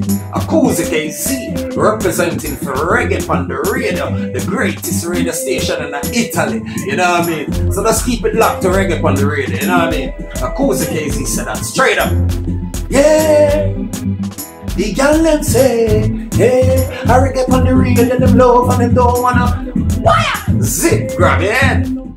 A KUZI KZ, representing for Reggae Pon D Radio, the greatest radio station in Italy, you know what I mean? So let's keep it locked to Reggae Pon D Radio, you know what I mean? A KUZI KZ said that straight up. Yeah, the girl them say, yeah, I Reggae Pon D Radio, them love and them don't wanna wire. Zip, grab your hand.